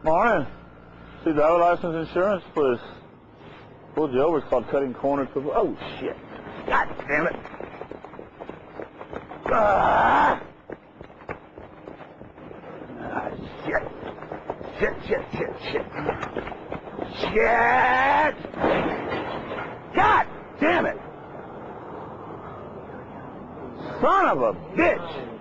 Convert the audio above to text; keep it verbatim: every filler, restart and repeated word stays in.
Morning. See driver license insurance, please. Pulled you over. It's called cutting corners. Oh, shit. God damn it. Ah! Ah, shit. Shit, shit, shit, shit. Shit! God damn it! Son of a bitch!